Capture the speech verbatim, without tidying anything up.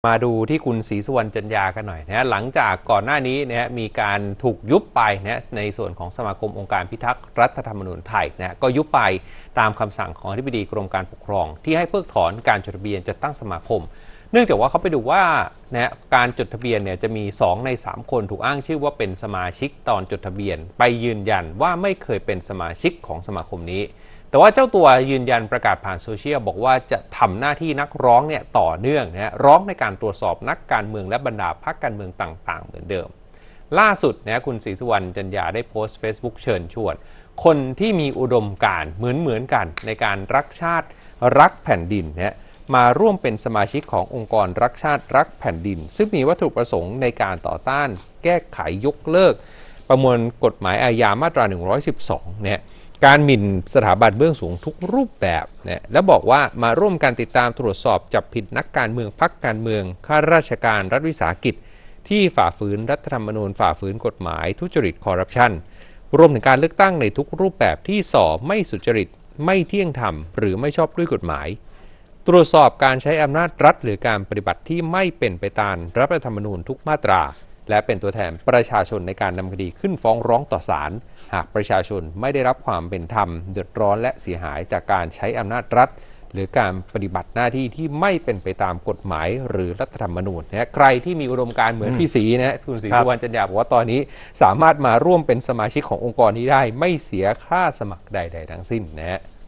มาดูที่คุณศรีสุวรรณจันยากันหน่อยนะหลังจากก่อนหน้านี้นะมีการถูกยุบไปนะในส่วนของสมาคมองค์การพิทักษ์รัฐธรรมนูญไทยนะก็ยุบไปตามคำสั่งของอธิบดีกรมการปกครองที่ให้เพิกถอนการจดทะเบียนจัดตั้งสมาคมเนื่องจากว่าเขาไปดูว่านะการจดทะเบียนเนี่ยจะมีสองในสามคนถูกอ้างชื่อว่าเป็นสมาชิกตอนจดทะเบียนไปยืนยันว่าไม่เคยเป็นสมาชิกของสมาคมนี้แต่ว่าเจ้าตัวยืนยันประกาศผ่านโซเชียลบอกว่าจะทำหน้าที่นักร้องเนี่ยต่อเนื่องนะร้องในการตรวจสอบนักการเมืองและบรรดาพรรคการเมืองต่างๆเหมือนเดิมล่าสุดนะคุณศรีสุวรรณจันยาได้โพสต์ Facebook เชิญชวนคนที่มีอุดมการณ์เหมือนๆกันในการรักชาติรักแผ่นดินนะมาร่วมเป็นสมาชิกขององค์กรรักชาติรักแผ่นดินซึ่งมีวัตถุประสงค์ในการต่อต้านแก้ไขยกเลิกประมวลกฎหมายอาญามาตราหนึ่งร้อยสิบสองเนี่ยการหมิ่นสถาบันเบื้องสูงทุกรูปแบบเนี่ยและบอกว่ามาร่วมกันติดตามตรวจสอบจับผิดนักการเมืองพรรคการเมืองข้าราชการรัฐวิสาหกิจที่ฝ่าฝืนรัฐธรรมนูญฝ่าฝืนกฎหมายทุจริตคอร์รัปชันรวมถึงการเลือกตั้งในทุกรูปแบบที่ส่อไม่สุจริตไม่เที่ยงธรรมหรือไม่ชอบด้วยกฎหมายตรวจสอบการใช้อำนาจรัฐหรือการปฏิบัติที่ไม่เป็นไปตามรัฐธรรมนูญทุกมาตราและเป็นตัวแทนประชาชนในการนำคดีขึ้นฟ้องร้องต่อศาลหากประชาชนไม่ได้รับความเป็นธรรมเดือดร้อนและเสียหายจากการใช้อำนาจรัฐหรือการปฏิบัติหน้าที่ที่ไม่เป็นไปตามกฎหมายหรือรัฐธรรมนูญนะใครที่มีอุดมการณ์เหมือนพี่ศรีนะคุณศรีสุวรรณจันยาบอกว่าตอนนี้สามารถมาร่วมเป็นสมาชิกขององค์กรนี้ได้ไม่เสียค่าสมัครใดๆทั้งสิ้นนะ